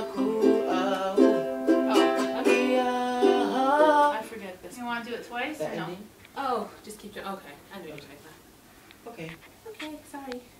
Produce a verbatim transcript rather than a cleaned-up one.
aku. Oh, okay. Yeah. I forget this. You want to do it twice The or no? ending? Oh, just keep doing. Okay, I knew you were doing that. Okay. Okay, sorry.